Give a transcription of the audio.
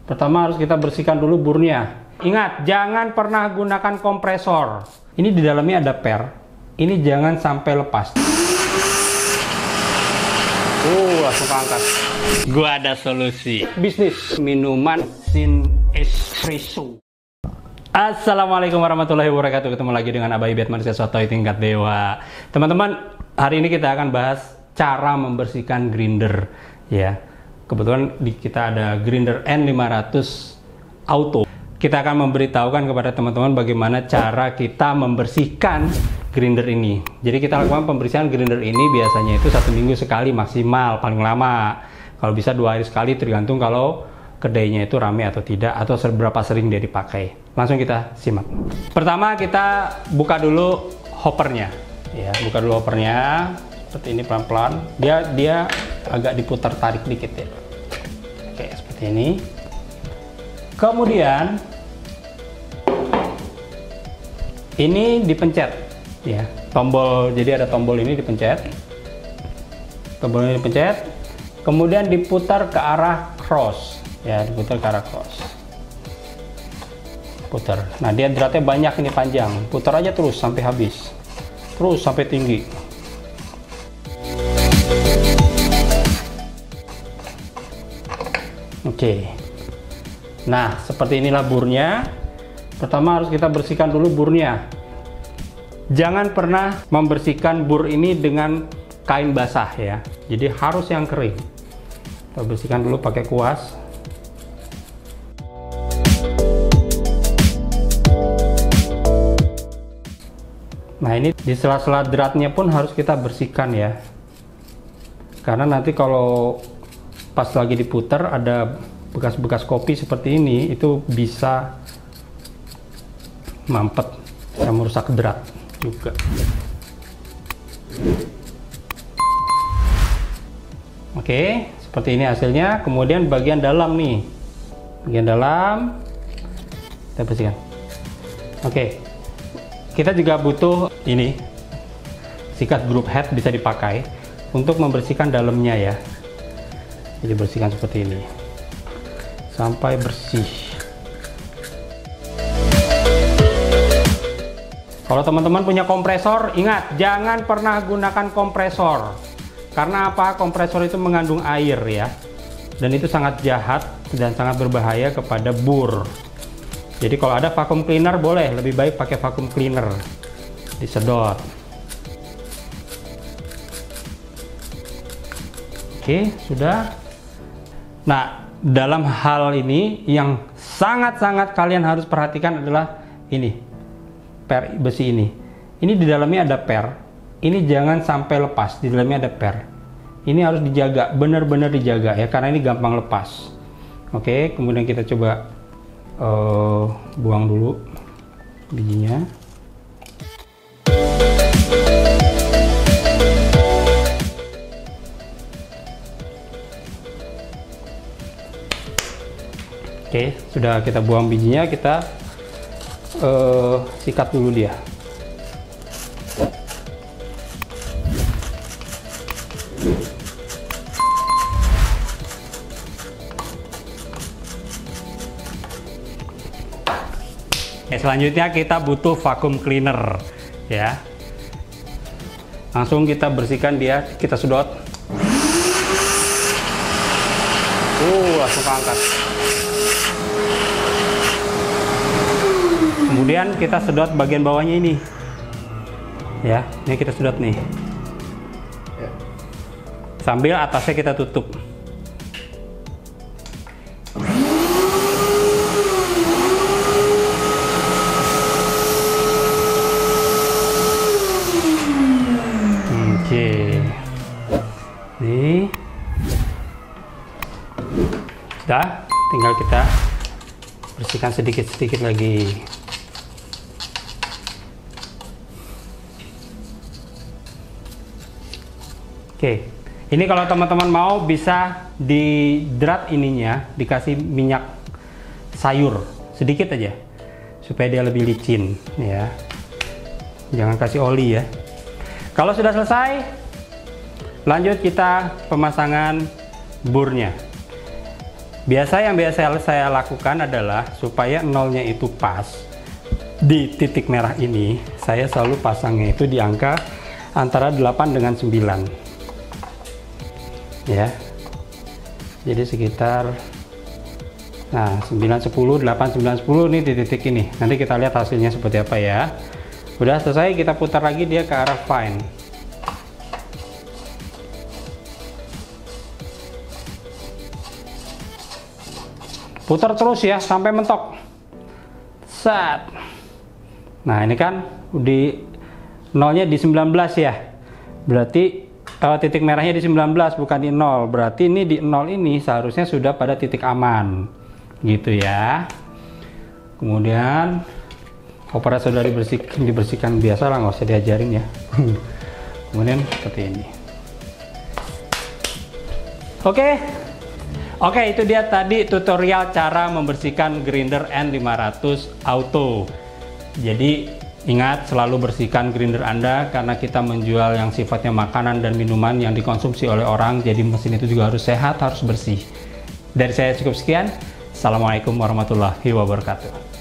Pertama harus kita bersihkan dulu burnya. Ingat, jangan pernah gunakan kompresor. Ini di dalamnya ada per. Ini jangan sampai lepas. Langsung angkat. Gua ada solusi. Bisnis minuman Sin Espresso. Assalamualaikum warahmatullahi wabarakatuh. Ketemu lagi dengan Abah Ibet manusia sotoy tingkat dewa. Teman-teman, hari ini kita akan bahas cara membersihkan grinder. Ya, kebetulan kita ada grinder N500 Auto. Kita akan memberitahukan kepada teman-teman bagaimana cara kita membersihkan grinder ini. Jadi kita lakukan pembersihan grinder ini biasanya itu 1 minggu sekali maksimal, paling lama. Kalau bisa 2 hari sekali, tergantung kalau kedainya itu rame atau tidak, atau seberapa sering dia dipakai. Langsung kita simak. Pertama kita buka dulu hoppernya. Ya, buka dulu hoppernya seperti ini pelan-pelan. Dia agak diputar tarik dikit ya. Oke, seperti ini. Kemudian ini dipencet ya, tombol, jadi ada tombol ini dipencet. Tombol ini dipencet. Kemudian diputar ke arah cross. Ya, diputar ke arah cross. Putar. Nah, dia dratnya banyak ini, panjang. Putar aja terus sampai habis. Terus sampai tinggi. Oke. Nah, seperti inilah burnya. Pertama harus kita bersihkan dulu burnya. Jangan pernah membersihkan bur ini dengan kain basah ya. Jadi harus yang kering. Kita bersihkan dulu pakai kuas. Nah, ini di sela-sela dratnya pun harus kita bersihkan ya. Karena nanti kalau pas lagi diputar ada bekas-bekas kopi seperti ini, itu bisa mampet, bisa merusak drat juga. Oke, seperti ini hasilnya. Kemudian bagian dalam nih, bagian dalam kita bersihkan. Oke, kita juga butuh ini sikat group head, bisa dipakai untuk membersihkan dalamnya ya. Jadi bersihkan seperti ini sampai bersih. Kalau teman-teman punya kompresor, ingat jangan pernah gunakan kompresor. Karena apa? Kompresor itu mengandung air ya. Dan itu sangat jahat dan sangat berbahaya kepada bur. Jadi kalau ada vacuum cleaner boleh, lebih baik pakai vacuum cleaner. Disedot. Oke, sudah. Nah, dalam hal ini yang sangat-sangat kalian harus perhatikan adalah ini, per besi ini. Ini di dalamnya ada per. Ini jangan sampai lepas. Di dalamnya ada per. Ini harus dijaga, benar-benar dijaga ya, karena ini gampang lepas. Oke, kemudian kita coba buang dulu bijinya. Oke, sudah kita buang bijinya, kita sikat dulu dia. Oke, selanjutnya kita butuh vacuum cleaner ya. Langsung kita bersihkan dia, kita sedot. Langsung angkat. Kemudian kita sedot bagian bawahnya ini ya, ini kita sedot nih sambil atasnya kita tutup. Oke, nih sudah, tinggal kita bersihkan sedikit-sedikit lagi. Oke, ini kalau teman-teman mau bisa di drat ininya dikasih minyak sayur sedikit aja supaya dia lebih licin ya. Jangan kasih oli ya. Kalau sudah selesai, lanjut kita pemasangan burnya. Yang biasa saya lakukan adalah supaya nolnya itu pas di titik merah ini, saya selalu pasangnya itu di angka antara 8 dengan 9 ya. Jadi sekitar 9, 10, 8, 9, 10 nih di titik ini. Nanti kita lihat hasilnya seperti apa ya. Udah selesai, kita putar lagi dia ke arah fine. Putar terus ya sampai mentok. Set. Nah, ini kan di nolnya di 19 ya. Berarti titik merahnya di 19 bukan di 0. Berarti ini di 0 ini seharusnya sudah pada titik aman. Gitu ya. Kemudian koper sudah dibersihkan biasa lah, nggak usah diajarin ya. Kemudian seperti ini. Oke, itu dia tadi tutorial cara membersihkan grinder N500 Auto. Jadi ingat, selalu bersihkan grinder Anda karena kita menjual yang sifatnya makanan dan minuman yang dikonsumsi oleh orang. Jadi mesin itu juga harus sehat, harus bersih. Dari saya cukup sekian. Assalamualaikum warahmatullahi wabarakatuh.